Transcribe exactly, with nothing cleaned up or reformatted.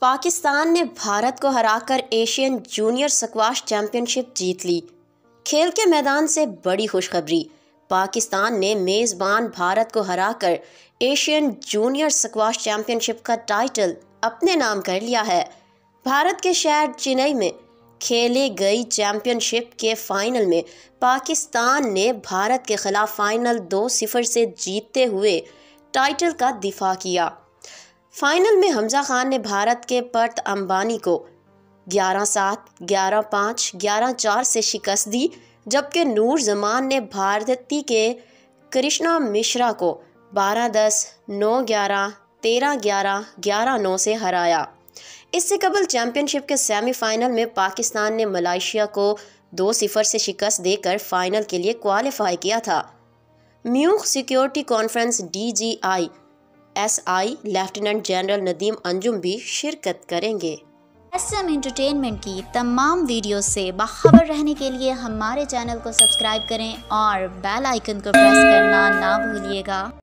पाकिस्तान ने भारत को हराकर एशियन जूनियर स्क्वाश चैंपियनशिप जीत ली। खेल के मैदान से बड़ी खुशखबरी, पाकिस्तान ने मेज़बान भारत को हराकर एशियन जूनियर स्क्वाश चैंपियनशिप का टाइटल अपने नाम कर लिया है। भारत के शहर चेन्नई में खेले गई चैंपियनशिप के फाइनल में पाकिस्तान ने भारत के खिलाफ फाइनल दो सिफर से जीतते हुए टाइटल का दिफा किया। फाइनल में हमजा खान ने भारत के पर्थ अंबानी को ग्यारह सात, ग्यारह पाँच, ग्यारह चार से शिकस्त दी, जबकि नूर जमान ने भारती के कृष्णा मिश्रा को बारह दस, नौ ग्यारह, तेरह ग्यारह, ग्यारह नौ से हराया। इससे कबल चैंपियनशिप के सेमीफाइनल में पाकिस्तान ने मलेशिया को दो सिफर से शिकस्त देकर फाइनल के लिए क्वालिफाई किया था। Munich security conference D G I S I lieutenant general Nadeem Anjum भी शिरकत करेंगे। एस एम एंटरटेनमेंट की तमाम वीडियो से बाखबर रहने के लिए हमारे चैनल को सब्सक्राइब करें और बेल आइकन को प्रेस करना ना भूलिएगा।